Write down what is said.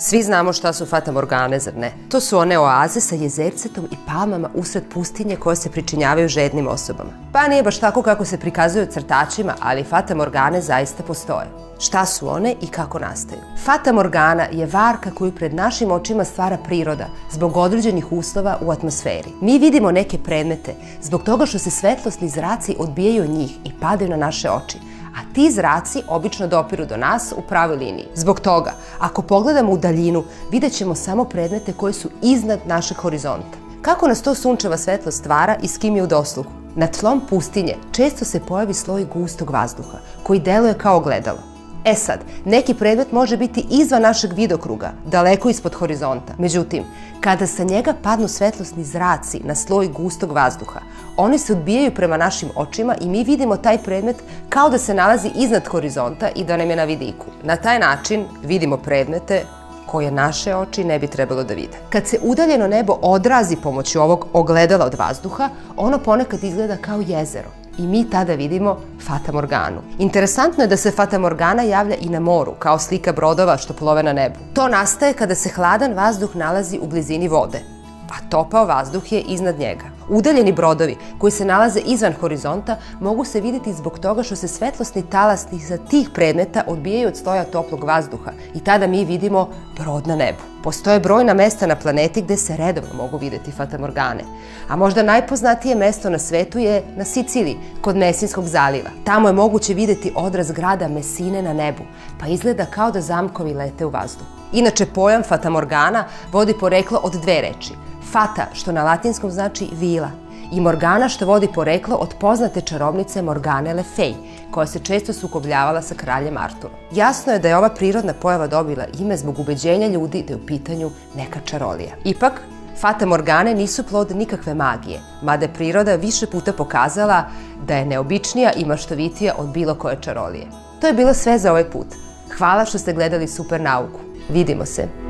Svi znamo šta su fatamorgane, zar ne? To su one oaze sa jezercetom i palmama usred pustinje koje se pričinjavaju žednim osobama. Pa nije baš tako kako se prikazuju crtačima, ali fatamorgane zaista postoje. Šta su one i kako nastaju? Fatamorgana je varka koju pred našim očima stvara priroda zbog određenih uslova u atmosferi. Mi vidimo neke predmete zbog toga što se svetlosni zraci odbijaju od njih i padaju na naše oči, a ti zraci obično dopiru do nas u pravoj liniji. Zbog toga, ako pogledamo u daljinu, vidjet ćemo samo predmete koji su iznad našeg horizonta. Kako nas to sunčeva svetlost stvara i s kim je u dosluhu? Na tlom pustinje često se pojavi sloj gustog vazduha, koji deluje kao ogledalo. E sad, neki predmet može biti izvan našeg vidokruga, daleko ispod horizonta. Međutim, kada sa njega padnu svetlosni zraci na sloj gustog vazduha, oni se odbijaju prema našim očima i mi vidimo taj predmet kao da se nalazi iznad horizonta i da nam je na vidiku. Na taj način vidimo predmete koje naše oči ne bi trebalo da vide. Kad se udaljeno nebo odrazi pomoću ovog ogledala od vazduha, ono ponekad izgleda kao jezero. I mi tada vidimo fatamorganu. Interesantno je da se fatamorgana javlja i na moru, kao slika brodova što plove na nebu. To nastaje kada se hladan vazduh nalazi u blizini vode, a topao vazduh je iznad njega. Udaljeni brodovi koji se nalaze izvan horizonta mogu se vidjeti zbog toga što se svetlosni talasni sa tih predmeta odbijaju od sloja toplog vazduha i tada mi vidimo brod na nebu. Postoje brojna mesta na planeti gde se redovno mogu vidjeti fatamorgane, a možda najpoznatije mesto na svetu je na Siciliji, kod Mesinskog zaliva. Tamo je moguće vidjeti odraz grada Mesine na nebu, pa izgleda kao da zamkovi lete u vazduh. Inače, pojam fatamorgana vodi poreklo od dve reči. Fata, što na latinskom znači vila, i morgana, što vodi poreklo od poznate čarobnice Morgane Le Fay, koja se često sukobljavala sa kraljem Arturom. Jasno je da je ova prirodna pojava dobila ime zbog ubeđenja ljudi da je u pitanju neka čarolija. Ipak, fatamorgane nisu plod nikakve magije, mada je priroda više puta pokazala da je neobičnija i maštovitija od bilo koje čarolije. To je bilo sve za ovaj put. Hvala što ste gledali Super nauku. Vidimo se!